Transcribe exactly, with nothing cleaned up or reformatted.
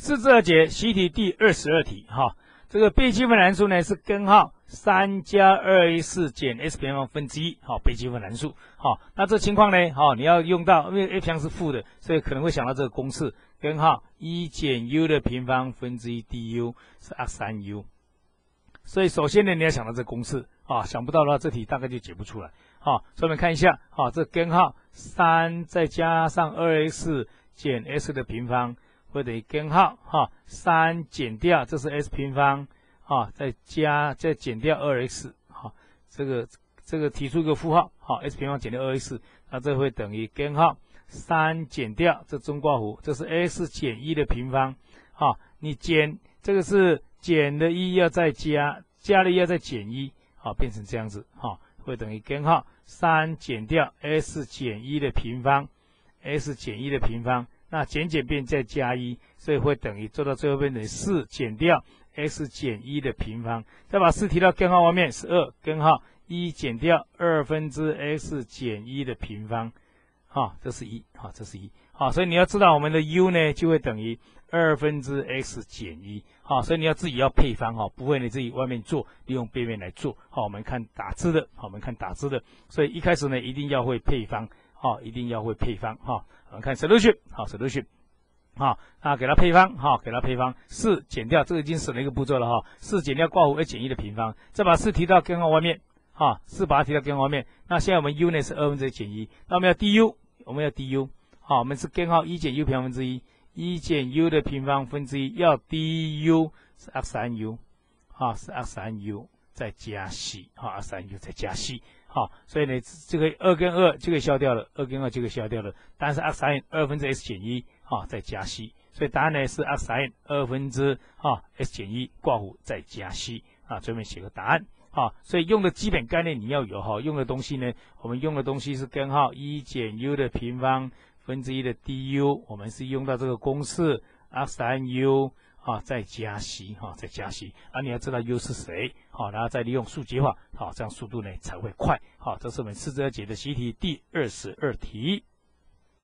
四至二节习题第二十二题哈，这个被积分函数呢是根号三加二 a 四减 s 平方分之一，好，被积分函数，好，那这情况呢，好，你要用到，因为 a 平方是负的，所以可能会想到这个公式，根号一减 u 的平方分之一 du 是 r 三 u， 所以首先呢，你要想到这个公式啊，想不到的话，这题大概就解不出来，好，所以我们看一下，好，这根号三再加上 二 a 四减 s 的平方。会等于根号哈，三减掉，这是 s 平方啊，再加再减掉 二 x 哈，这个这个提出一个负号好 ，s 平方减掉 二 x， 那这会等于根号三减掉这中括弧，这是 x 减一的平方好，你减这个是减的一要再加，加的一要再减一好，变成这样子哈，会等于根号三减掉 s 减一的平方 ，s 减一的平方。那减减变再加一，所以会等于做到最后变成四减掉 x 减一的平方，再把四提到根号外面是二，根号一减掉二分之 x 减一的平方，好，这是一，好，这是一，好，所以你要知道我们的 u 呢就会等于二分之 x 减一，好，所以你要自己要配方哈，不会你自己外面做，利用背面来做，好，我们看打字的，好，我们看打字的，所以一开始呢一定要会配方。好，一定要会配方哈。我们看 solution， 好 solution， 好，那给它配方，好，给它配方，四减掉，这个已经省了一个步骤了哈。四减掉括弧 a 减一的平方，再把四提到根号外面，哈，四把它提到根号外面。那现在我们 u 呢是二分之 a 减一，那我们要 du， 我们要 du， 好，我们是根号一减 u 平方分之一，一减 u 的平方分之一，要 du 是 r 三 u， 好，是 r 三 u 再加 c， 好 ，r 三 u 再加 c。好，所以呢，这个二跟二就可以消掉了，二跟二就可以消掉了。答案是 r 三二分之 s 减一，好，再加 c。所以答案呢是 r 三二分之啊 s 减一括弧再加 c 啊，最后面写个答案。好，所以用的基本概念你要有哈，用的东西呢，我们用的东西是根号一减 u 的平方分之一的 du， 我们是用到这个公式 r 三 u。啊，再加 c 哈，再加 c 啊，你要知道 u 是谁，好，然后再利用数节法，好，这样速度呢才会快，好，这是我们四至二节的习题第二十二题。